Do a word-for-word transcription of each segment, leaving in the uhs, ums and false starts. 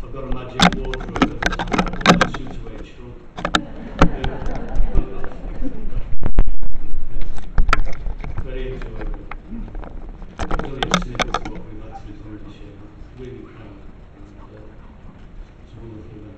I've got a magic wardrobe that suits the way it's shrunk. Very enjoyable. It's only a snippet of what we've actually done this year. I'm really proud. And, uh, it's a wonderful event.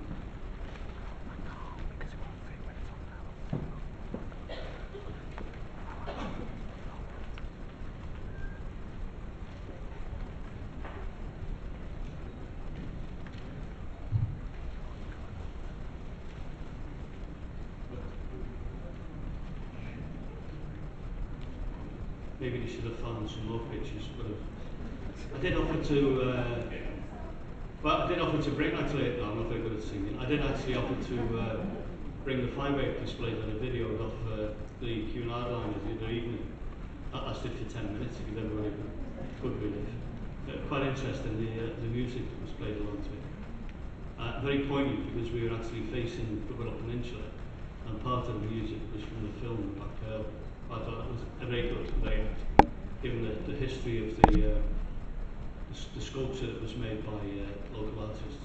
Maybe they should have found some more pictures, but I did offer to, uh, well, I did offer to bring, actually, no, I'm not very good at singing, I did actually offer to uh, bring the five-way displays that I videoed off uh, the Q and R line the other evening. That lasted for ten minutes, if everybody could read it. Uh, quite interesting, the, uh, the music that was played along to it. Uh, very poignant, because we were actually facing the Wirral Peninsula, and part of the music was from the film Black Pearl. I thought it was a very good, very apt, given the, the history of the, uh, the, the sculpture that was made by uh, local artists.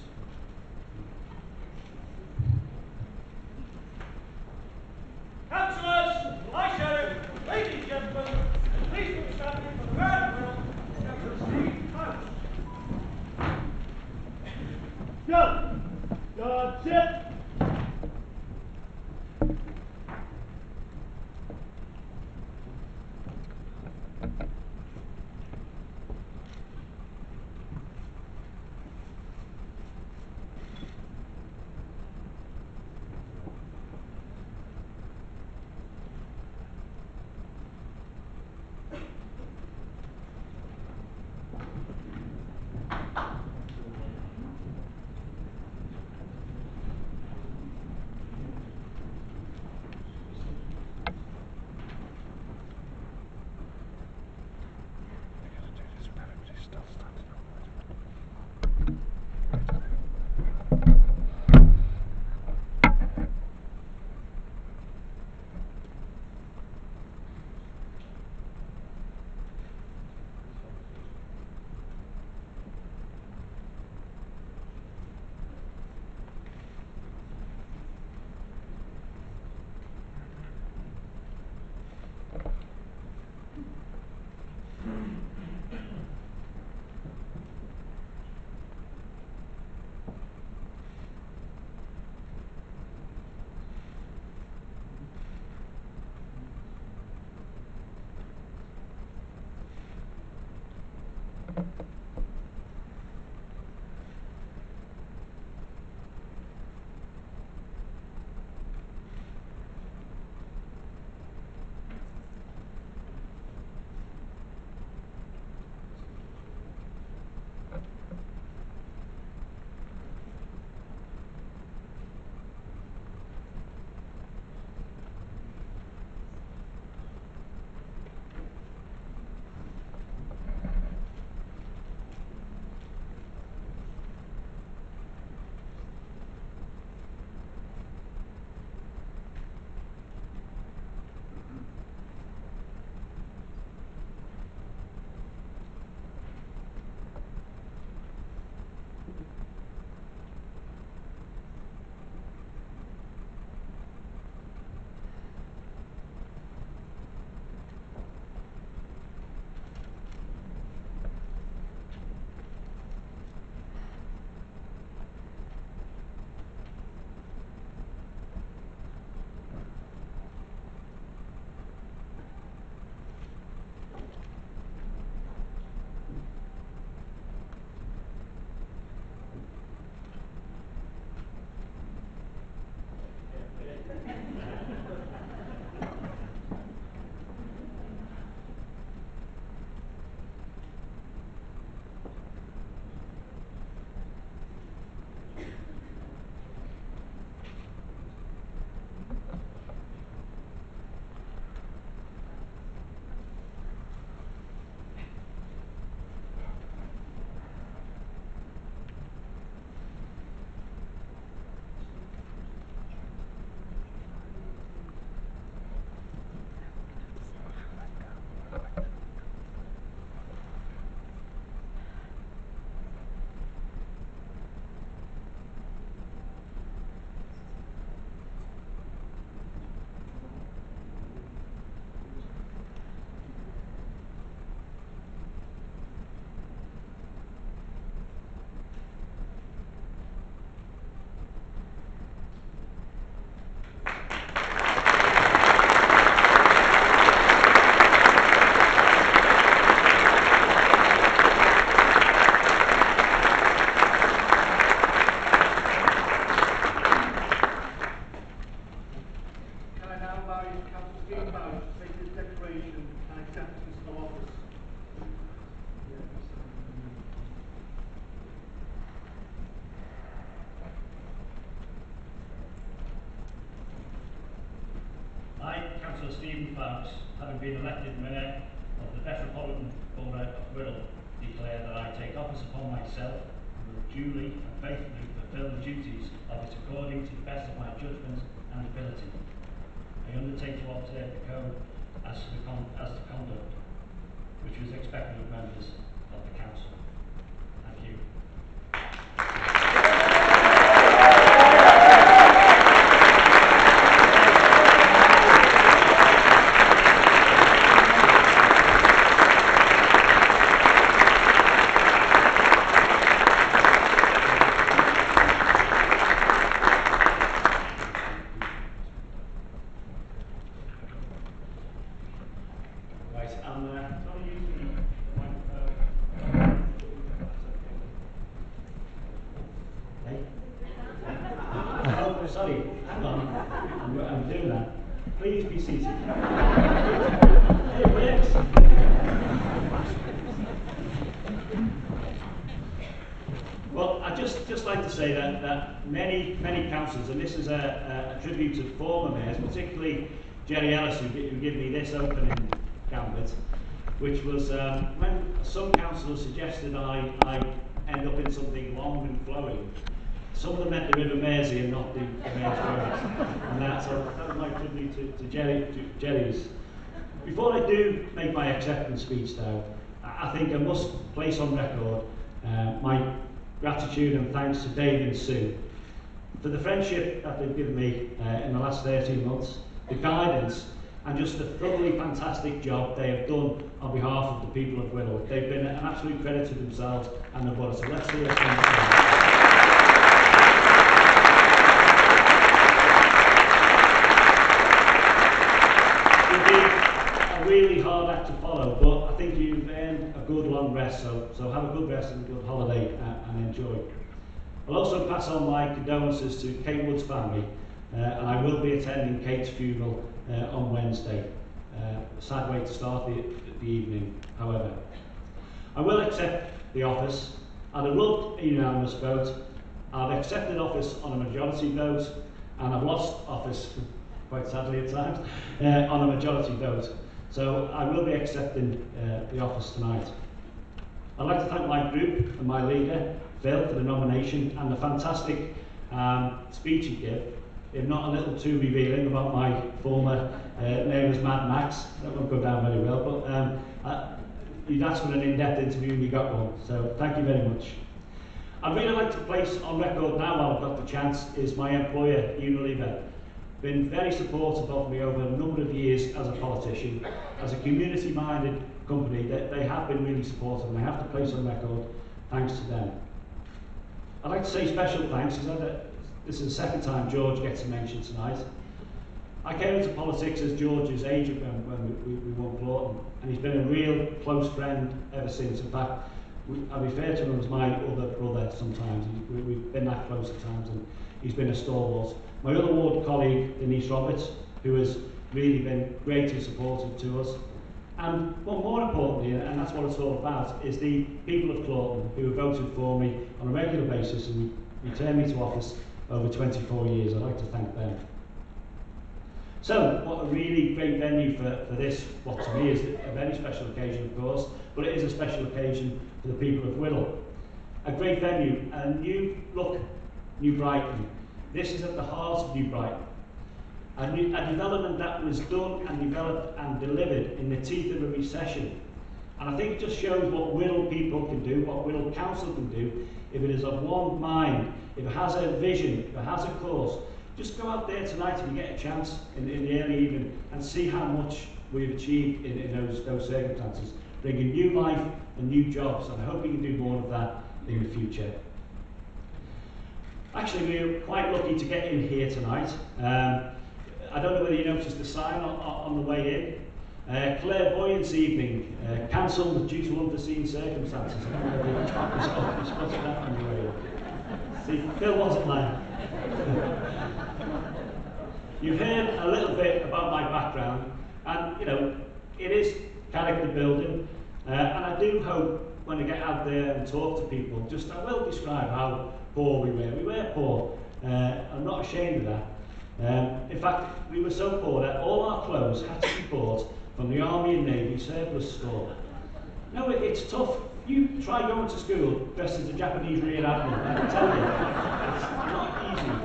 Councillors, High Sheriff, ladies and gentlemen, please be standing for the Royal Wirral, Doctor Steve House. Go! God, sit! Stephen Clarks, having been elected Mayor of the Metropolitan Borough of Wirral, declare that I take office upon myself and will duly and faithfully fulfil the duties of it according to the best of my judgment and ability. I undertake to observe the code as to the, con as the conduct which was expected of members of the council. Thank you. Sorry, hang on, I'm, I'm doing that. Please be seated. It works. Well, I'd just, just like to say that, that many, many councillors, and this is a, a, a tribute to former mayors, particularly Jerry Ellis, who, who gave me this opening gambit, which was um, when some councillors suggested I, I end up in something long and flowing. Some of them meant the River Mersey and not the, the Mayor's Road. And that, so that was my tribute to, to, Jerry, to Jerry's. Before I do make my acceptance speech though, I think I must place on record uh, my gratitude and thanks to Dave and Sue for the friendship that they've given me uh, in the last thirteen months, the guidance, and just the thoroughly fantastic job they have done on behalf of the people of Wirral. They've been an absolute credit to themselves and the borough. So let's do it. Really hard act to follow, but I think you've earned a good long rest, so, so have a good rest and a good holiday uh, and enjoy. I'll also pass on my condolences to Kate Wood's family, uh, and I will be attending Kate's funeral uh, on Wednesday. Uh, a sad way to start the, the evening, however. I will accept the office. I'd have loved a unanimous vote. I've accepted office on a majority vote, and I've lost office, quite sadly at times, uh, on a majority vote. So I will be accepting uh, the office tonight. I'd like to thank my group and my leader, Phil, for the nomination and the fantastic um, speech he gave, if not a little too revealing about my former uh, name as Mad Max. That won't go down very well, but um, uh, you'd asked for an in-depth interview and you got one, so thank you very much. I'd really like to place on record now, while I've got the chance, is my employer, Unilever. Been very supportive of me over a number of years as a politician, as a community-minded company. That they have been really supportive, and I have to place on record thanks to them. I'd like to say special thanks, because this is the second time George gets a mention tonight. I came into politics as George's agent when, when we, we won Plorton, and he's been a real close friend ever since. In fact, we, I refer to him as my other brother sometimes. He, we, we've been that close at times, and he's been a stalwart. My other ward colleague, Denise Roberts, who has really been great and supportive to us. And well, more importantly, and that's what it's all about, is the people of Clawton who have voted for me on a regular basis and returned me to office over twenty-four years. I'd like to thank them. So, what a really great venue for, for this, what to me is a very special occasion, of course, but it is a special occasion for the people of Wirral. A great venue, a new look, New Brighton. This is at the heart of New Brighton. A, new, a development that was done and developed and delivered in the teeth of a recession. And I think it just shows what Wirral people can do, what Wirral Council can do, if it is of one mind, if it has a vision, if it has a course. Just go out there tonight if you get a chance in, in the early evening and see how much we've achieved in, in those, those circumstances, bringing new life and new jobs, and I hope we can do more of that in the future. Actually, we were quite lucky to get in here tonight. Um, I don't know whether you noticed the sign on, on the way in. Uh, clairvoyance evening, uh, cancelled due to unforeseen circumstances. I don't know whether you spotted that on the way in. See, Phil wasn't lying. You've heard a little bit about my background, and you know, it is character building, uh, and I do hope when I get out there and talk to people, just I will describe how poor we were. We were poor. Uh, I'm not ashamed of that. Um, in fact, we were so poor that all our clothes had to be bought from the Army and Navy surplus store. No, it, it's tough. You try going to school dressed as a Japanese Rear Admiral, I can tell you, it's not easy.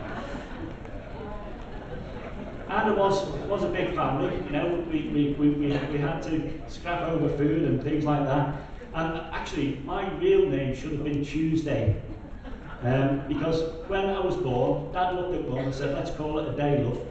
And it was, it was a big family, you know, we, we, we, we, we had to scrap over food and things like that. And actually, my real name should have been Tuesday. Um, because when I was born, Dad looked at Mum and said, let's call it a day, love.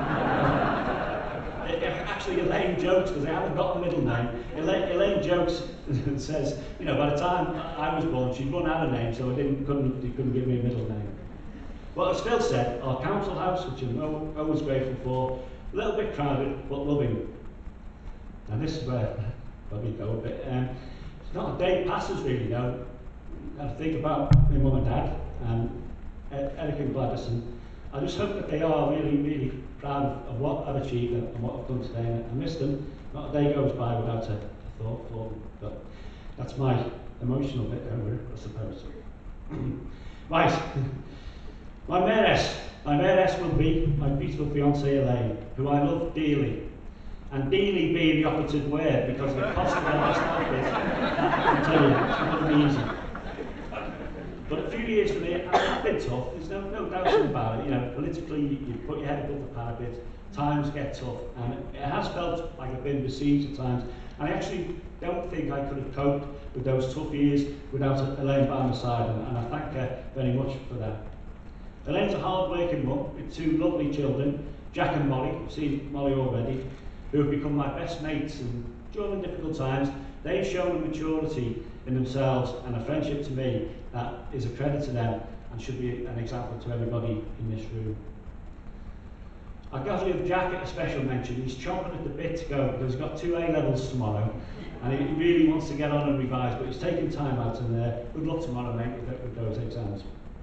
it, it, actually, Elaine jokes, because I haven't got the middle name, Elaine, Elaine jokes and says, you know, by the time I was born, she'd run out of names, so I didn't, couldn't, he couldn't give me a middle name. But as Phil said, our council house, which I'm always grateful for, a little bit crowded, but loving. And this is where probably go a bit. Um, it's not a day passes really, you know. I think about my mum and dad, and Eric and Gladys, and I just hope that they are really, really proud of, of what I've achieved and, and what I've done today. And I miss them. Not a day goes by without a, a thought for them. But that's my emotional bit over it, I suppose. Right. My mayoress. My mayoress will be my beautiful fiancée Elaine, who I love dearly. And dearly being the operative word because of the cost of the last office. I tell you, it's not going to be easy. But a few years for me, I've been tough, there's no, no doubt about it. You know, politically, you, you put your head above the parapet, times get tough, and it has felt like I've been besieged at times. And I actually don't think I could have coped with those tough years without Elaine by my side, and, and I thank her very much for that. Elaine's a hard-working mum with two lovely children, Jack and Molly. I've seen Molly already, who have become my best mates, and during difficult times, they've shown a maturity in themselves and a friendship to me that is a credit to them and should be an example to everybody in this room. I've got to give Jack a special mention. He's chomping at the bit to go because he's got two A levels tomorrow and he really wants to get on and revise, but he's taking time out, and uh, good luck tomorrow, mate, with, with those exams.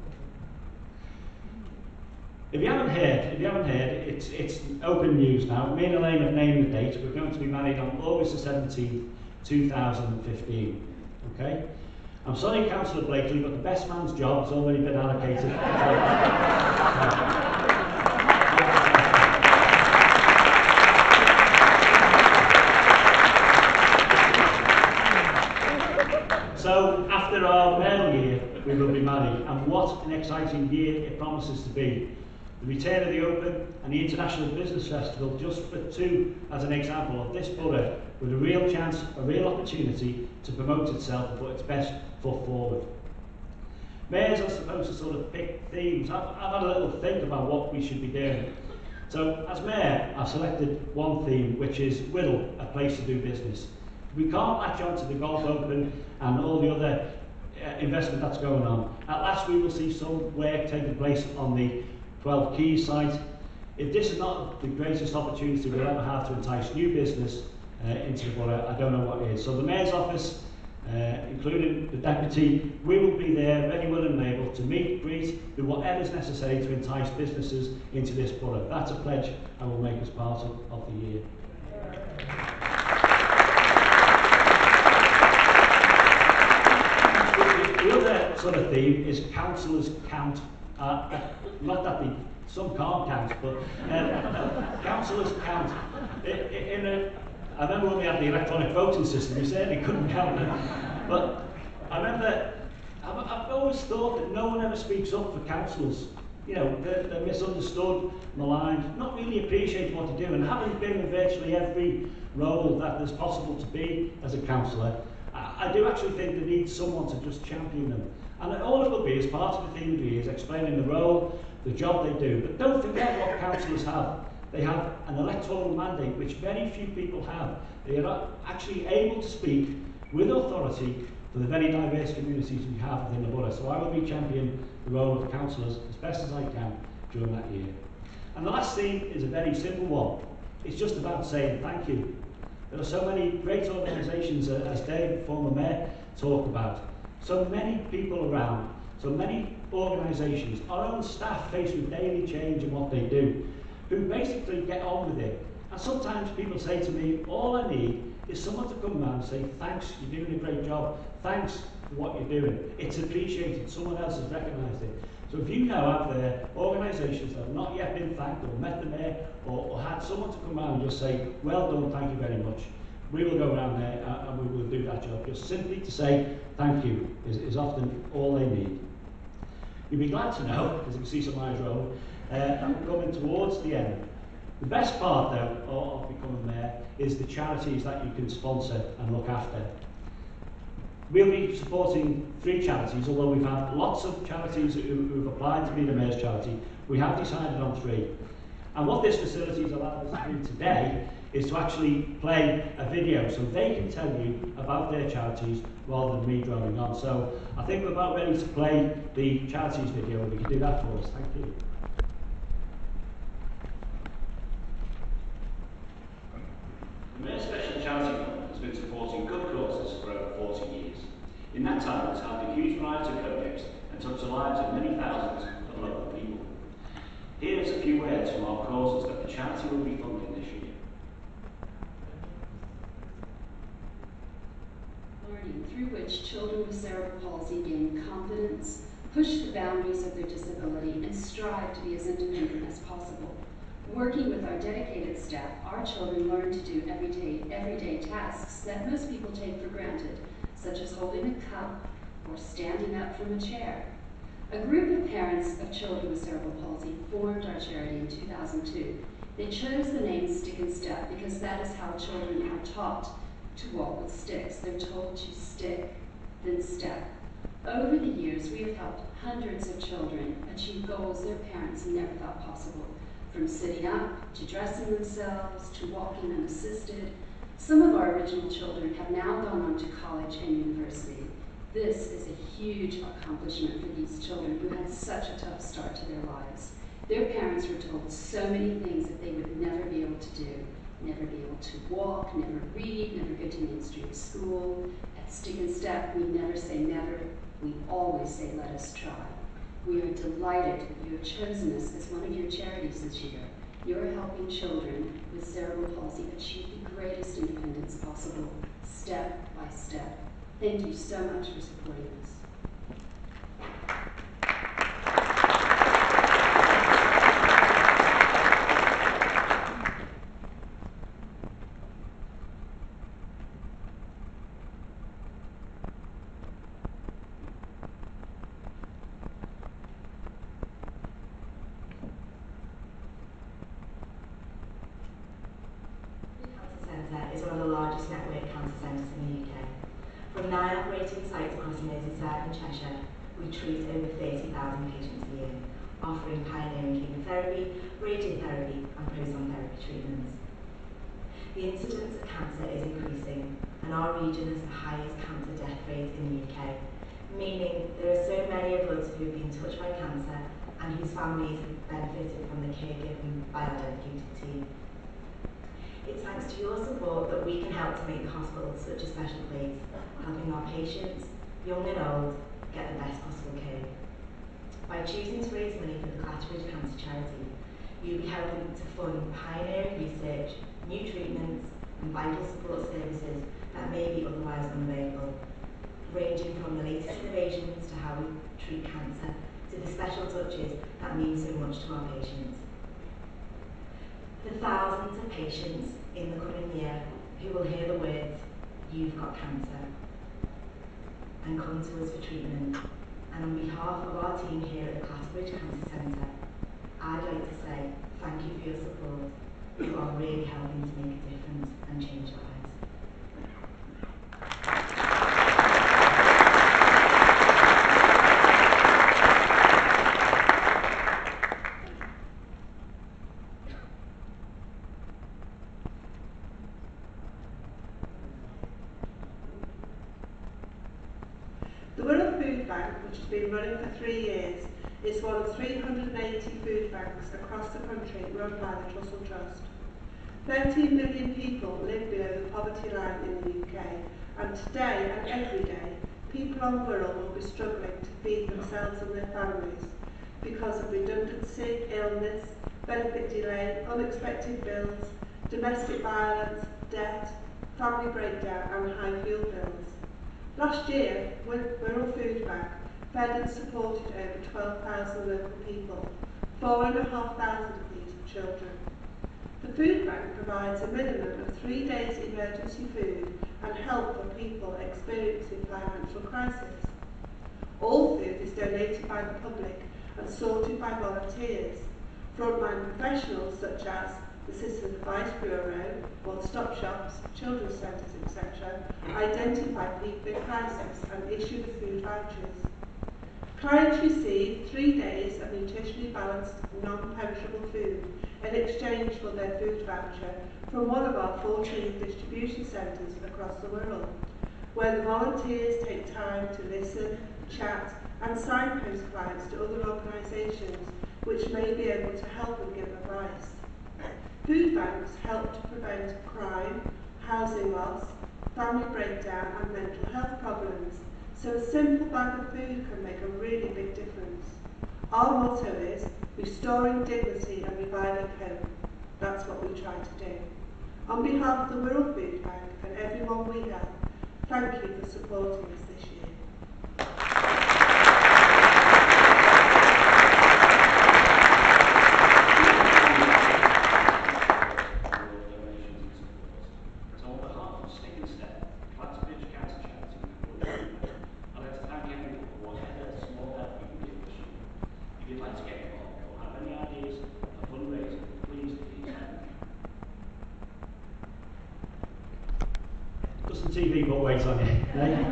If you haven't heard, if you haven't heard, it's, it's open news now. Me and Elaine have named the date. We're going to be married on August the seventeenth, two thousand fifteen. Okay? I'm sorry, Councillor Blakely, but the best man's job has already been allocated. So, after our male year, we will be married, and what an exciting year it promises to be. The return of the Open and the International Business Festival, just for two as an example of this borough with a real chance, a real opportunity to promote itself and put its best foot forward. Mayors are supposed to sort of pick themes. I've, I've had a little think about what we should be doing. So as Mayor, I've selected one theme, which is Wirral, a place to do business. We can't latch on to the Golf Open and all the other uh, investment that's going on. At last we will see some work taking place on the twelve Keys site. If this is not the greatest opportunity we'll ever have to entice new business uh, into the borough, I don't know what is. So the Mayor's office, uh, including the Deputy, we will be there very willing and able to meet, greet, do whatever's necessary to entice businesses into this borough. That's a pledge I will make as part of, of the year. The, the other sort of theme is councillors count. Uh, not that the, some can't count, but uh, councillors count. In, in a, I remember when we had the electronic voting system, we certainly couldn't count them. But I remember, I've, I've always thought that no one ever speaks up for councillors. You know, they're, they're misunderstood, maligned, not really appreciate what they do. And having been in virtually every role that there's possible to be as a councillor, I, I do actually think they need someone to just champion them. And all it will be, as part of the theme of the year, is explaining the role, the job they do. But don't forget what councillors have. They have an electoral mandate, which very few people have. They are actually able to speak with authority for the very diverse communities we have within the borough. So I will be championing the role of councillors as best as I can during that year. And the last theme is a very simple one. It's just about saying thank you. There are so many great organisations, uh, as Dave, former mayor, talked about. So many people around, so many organisations, our own staff faced with daily change in what they do, who basically get on with it. And sometimes people say to me, all I need is someone to come around and say, thanks, you're doing a great job, thanks for what you're doing. It's appreciated, someone else has recognised it. So if you know out there organisations that have not yet been thanked or met the mayor or, or had someone to come around and just say, well done, thank you very much, we will go around there and, and we will do that job. Just simply to say thank you is, is often all they need. You'll be glad to know, as you can see some eyes rolling, uh, I'm coming towards the end. The best part though of, of becoming mayor is the charities that you can sponsor and look after. We'll be supporting three charities, although we've had lots of charities who, who've applied to be the mayor's charity. We have decided on three. And what this facility has allowed us to do today is to actually play a video so they can tell you about their charities rather than me droning on. So I think we're about ready to play the charities video. We can do that for us. Thank you. The Mayor's Special Charity Fund has been supporting good causes for over forty years. In that time, it's helped a huge variety of projects and touched the lives of many thousands of local people. Here is a few words from our causes that the charity will be funding this year. Learning through which children with cerebral palsy gain confidence, push the boundaries of their disability, and strive to be as independent as possible. Working with our dedicated staff, our children learn to do everyday, everyday tasks that most people take for granted, such as holding a cup or standing up from a chair. A group of parents of children with cerebral palsy formed our charity in two thousand two. They chose the name Stick and Step because that is how children are taught to walk with sticks. They're told to stick, then step. Over the years, we have helped hundreds of children achieve goals their parents never thought possible, from sitting up, to dressing themselves, to walking unassisted. Some of our original children have now gone on to college and university. This is a huge accomplishment for these children who had such a tough start to their lives. Their parents were told so many things that they would never be able to do. Never be able to walk, never read, never go to mainstream school. At Stick and Step, we never say never, we always say let us try. We are delighted that you have chosen us as one of your charities this year. You're helping children with cerebral palsy achieve the greatest independence possible, step by step. Thank you so much for supporting us. Is one of the largest network cancer centres in the U K. From nine operating sites across Merseyside and Cheshire, we treat over thirty thousand patients a year, offering pioneering chemotherapy, radiotherapy and proton therapy treatments. The incidence of cancer is increasing and our region has the highest cancer death rate in the U K, meaning there are so many of us who have been touched by cancer and whose families have benefited from the care given by our dedicated team. It's thanks to your support that we can help to make the hospital such a special place, helping our patients, young and old, get the best possible care. By choosing to raise money for the Clatterbridge Cancer Charity, you'll be helping to fund pioneering research, new treatments and vital support services that may be otherwise unavailable, ranging from the latest innovations to how we treat cancer to the special touches that mean so much to our patients. For thousands of patients in the coming year who will hear the words, "You've got cancer," and come to us for treatment. And on behalf of our team here at the Clatterbridge Cancer Centre, I'd like to say thank you for your support. You are really helping to make a difference and change lives. The Wirral Food Bank, which has been running for three years, is one of three hundred eighty food banks across the country run by the Trussell Trust. thirteen million people live below the poverty line in the U K, and today and every day, people on Wirral will be struggling to feed themselves and their families because of redundancy, illness, benefit delay, unexpected bills, domestic violence, debt, family breakdown and high fuel bills. Last year, Wirral Food Bank fed and supported over twelve thousand local people, four and a half thousand of these are children. The food bank provides a minimum of three days emergency food and help for people experiencing financial crisis. All food is donated by the public and sorted by volunteers. Frontline professionals such as the Citizen Advice Bureau, one-stop shops, children's centres, et cetera, identify people in crisis and issue the food vouchers. Clients receive three days of nutritionally balanced, non-perishable food in exchange for their food voucher from one of our fourteen distribution centres across the world, where the volunteers take time to listen, chat and signpost clients to other organisations which may be able to help and give advice. Food banks help to prevent crime, housing loss, family breakdown and mental health problems, so a simple bag of food can make a really big difference. Our motto is restoring dignity and reviving hope. That's what we try to do. On behalf of the Wirral Food Bank and everyone we help, thank you for supporting us this year. T V but wait on you.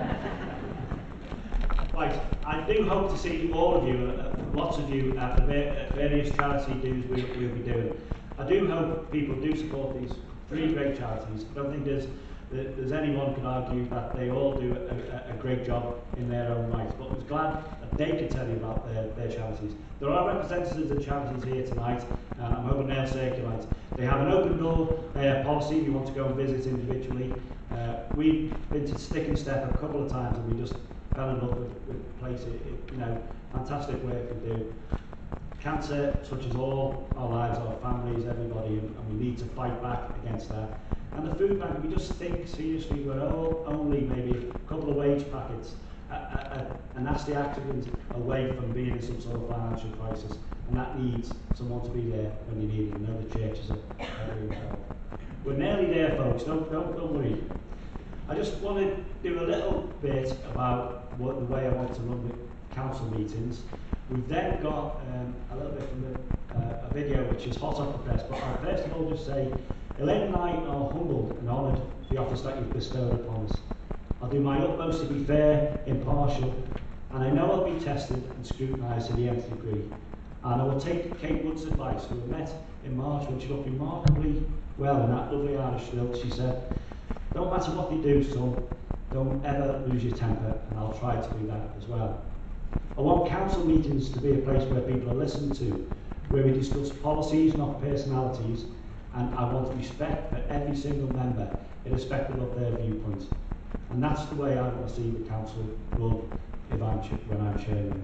Right, I do hope to see all of you, uh, lots of you, at the va various charity dues we, we'll be doing. I do hope people do support these three great charities. I don't think there's, there's anyone can argue that they all do a, a, a great job in their own right, but I was glad that they could tell you about their, their charities. There are representatives of charities here tonight, and I'm hoping they'll circulate. They have an open door uh, policy if you want to go and visit individually. Uh, we've been to Stick and Step a couple of times and we just fell in love with, with the place. It, it, you know, fantastic work we do. Cancer touches all our lives, our families, everybody, and, and we need to fight back against that. And the food bank, we just think seriously, we're all only maybe a couple of wage packets, a, a, a nasty accident away from being in some sort of financial crisis, and that needs someone to be there when you need it. You know, the churches are very involved. We're nearly there, folks. Don't, don't, don't worry. I just want to do a little bit about what, the way I want to run the council meetings. We've then got um, a little bit from the, uh, a video which is hot off the press, but I'll first of all just say, Elaine and I are humbled and honoured for the office that you've bestowed upon us. I'll do my utmost to be fair, impartial, and I know I'll be tested and scrutinised to the nth degree. And I will take Kate Wood's advice, who we met in March when she looked remarkably well in that lovely Irish lilt. She said, don't matter what you do, son, don't ever lose your temper, and I'll try to do that as well. I want council meetings to be a place where people are listened to, where we discuss policies, not personalities, and I want respect for every single member, irrespective of their viewpoints. And that's the way I want to see the council run if I'm when I'm chairing.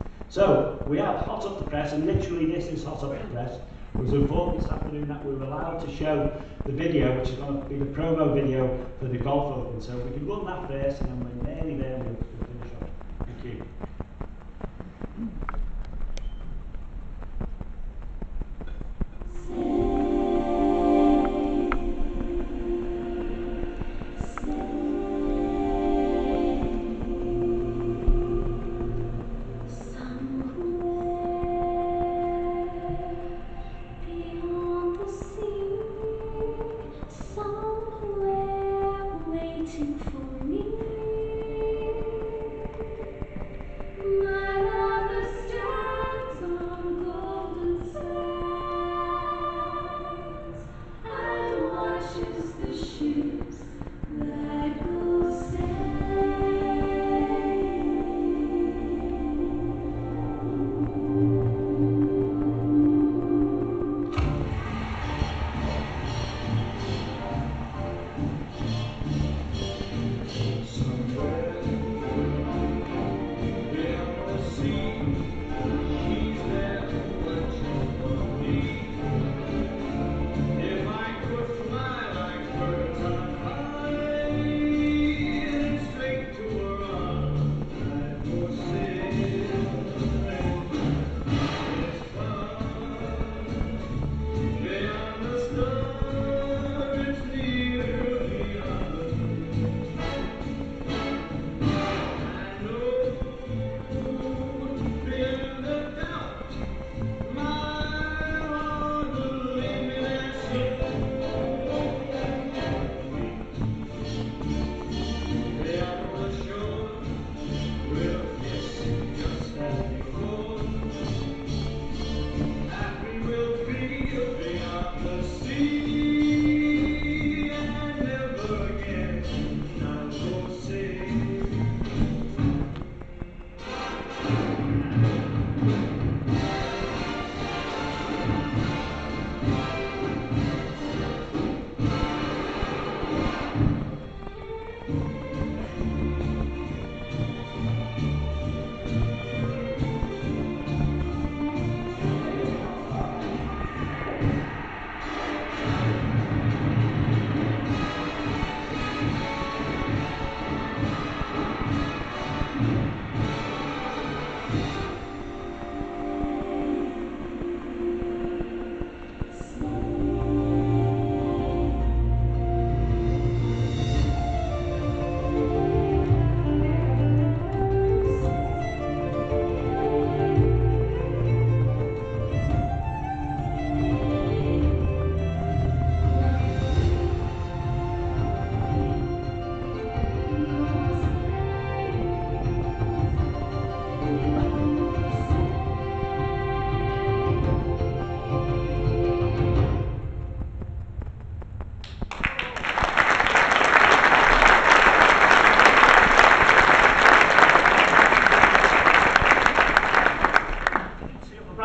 So, we have hot up the press, and literally this is hot up the press. It was informed this afternoon that we were allowed to show the video, which is going to be the promo video for the golf open. So we can run that first, and then we're nearly there and we'll, we'll finish off. Thank you.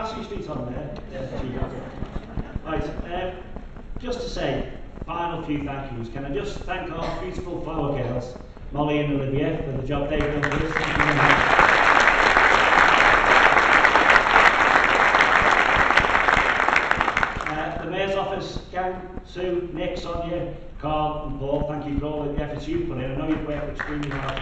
Passing Street on there. Right, um, just to say, final few thank yous. Can I just thank our beautiful flower girls, Molly and Olivia, for the job they've done with us. Thank you very much. Uh, the Mayor's Office, Ken, Sue, Nick, Sonia, Carl and Paul, thank you for all the efforts you've put in. I know you've worked extremely hard to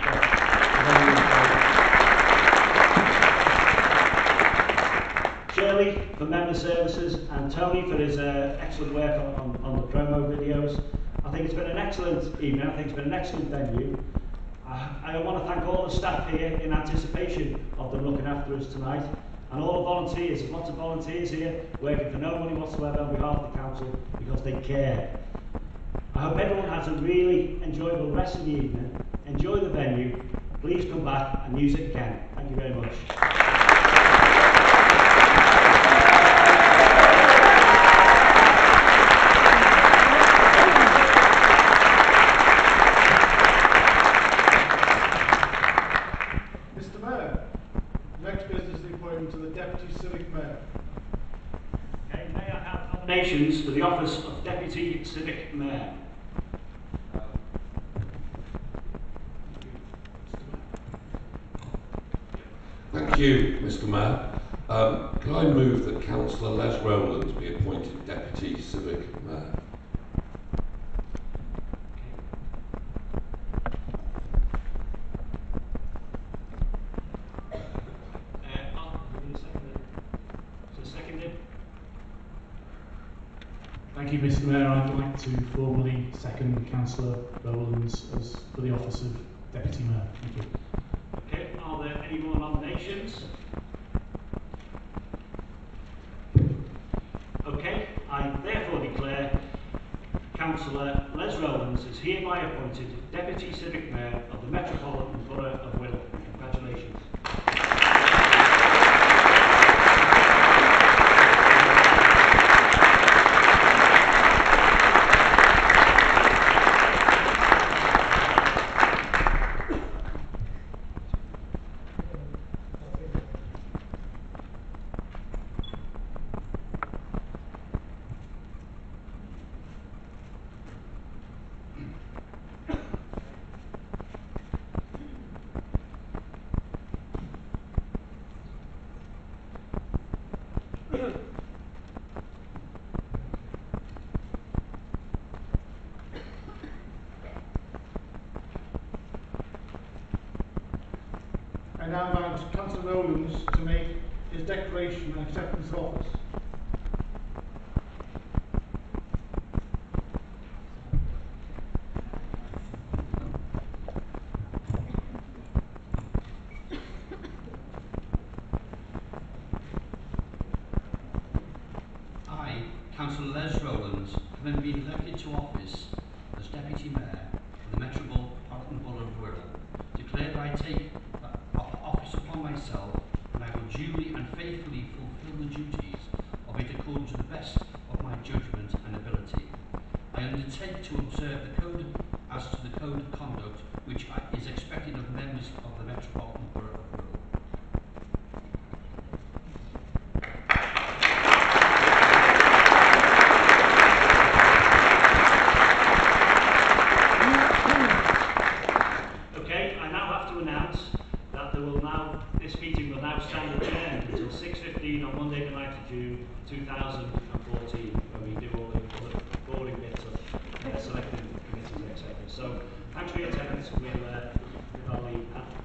get Shirley for member services and Tony for his uh, excellent work on, on, on the promo videos. I think it's been an excellent evening. I think it's been an excellent venue. Uh, I want to thank all the staff here in anticipation of them looking after us tonight, and all the volunteers. There's lots of volunteers here working for no money whatsoever on behalf of the council because they care. I hope everyone has a really enjoyable rest of the evening. Enjoy the venue. Please come back and use it again. Thank you very much. Mister Mayor, next business is the appointment to the Deputy Civic Mayor. Okay, may I have nominations for the office of Deputy Civic Mayor? Thank you, Mister Mayor. Um, can I move that Councillor Les Rowlands be appointed Deputy Civic Mayor? Thank you, Mister Mayor. I'd like to formally second Councillor Rowlands as for the office of Deputy Mayor. Thank you. Okay, are there any more nominations? Okay, I therefore declare Councillor Les Rowlands is hereby appointed Deputy Civic Mayor of the Metropolitan Borough of Wirral. Congratulations. I now invite Councillor Rowlands to make his declaration and acceptance of office. I, Councillor Les Rowlands, having been elected to office as Deputy Mayor of the Metropolitan Borough of Wirral, declare that I take office upon myself, and I will duly and faithfully fulfil the duties of it according to the best of my judgment and ability. I undertake to observe the code as to the code of conduct which is expected of members of the Metropolitan Borough of Wirral. Okay, I now have to announce that there will now, this meeting will now stand adjourned until six fifteen on Monday the ninth of June two thousand fourteen, when we do all the other boring bits of uh, selecting committees, et cetera. So, thanks for your attendance. We'll, uh, we'll leave.